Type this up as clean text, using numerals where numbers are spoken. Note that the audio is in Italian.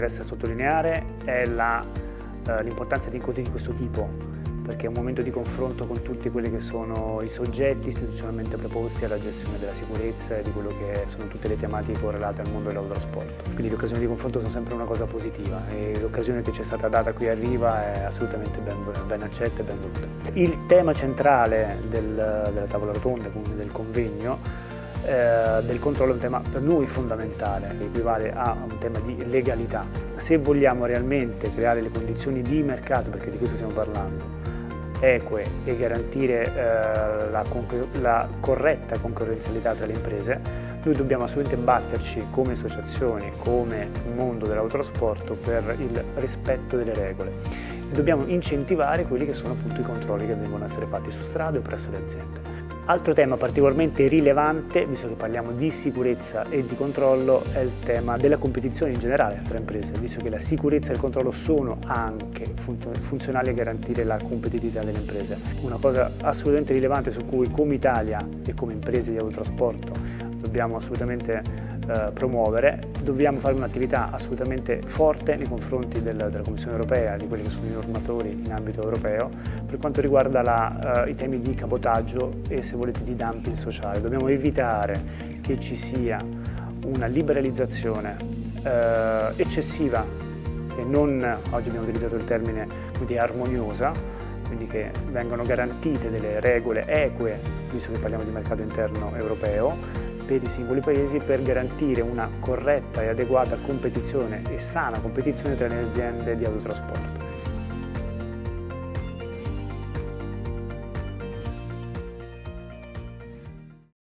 interessa sottolineare è l'importanza di incontri di questo tipo, perché è un momento di confronto con tutti quelli che sono i soggetti istituzionalmente preposti alla gestione della sicurezza e di quello che sono tutte le tematiche correlate al mondo dell'autotrasporto. Quindi le occasioni di confronto sono sempre una cosa positiva e l'occasione che ci è stata data qui a Riva è assolutamente ben accetta e ben voluta. Il tema centrale della tavola rotonda, quindi del convegno, del controllo è un tema per noi fondamentale, che equivale a un tema di legalità. Se vogliamo realmente creare le condizioni di mercato, perché di questo stiamo parlando, eque e garantire la corretta concorrenzialità tra le imprese, noi dobbiamo assolutamente batterci come associazioni, come mondo dell'autotrasporto per il rispetto delle regole e dobbiamo incentivare quelli che sono appunto i controlli che vengono a essere fatti su strade o presso le aziende. Altro tema particolarmente rilevante, visto che parliamo di sicurezza e di controllo, è il tema della competizione in generale tra imprese, visto che la sicurezza e il controllo sono anche funzionali a garantire la competitività delle imprese. Una cosa assolutamente rilevante su cui come Italia e come imprese di autotrasporto dobbiamo assolutamente promuovere, dobbiamo fare un'attività assolutamente forte nei confronti della Commissione europea, di quelli che sono i normatori in ambito europeo, per quanto riguarda i temi di cabotaggio e, se volete, di dumping sociale. Dobbiamo evitare che ci sia una liberalizzazione eccessiva e non, oggi abbiamo utilizzato il termine armoniosa, quindi che vengano garantite delle regole eque, visto che parliamo di mercato interno europeo, per i singoli paesi, per garantire una corretta e adeguata competizione e sana competizione tra le aziende di autotrasporto.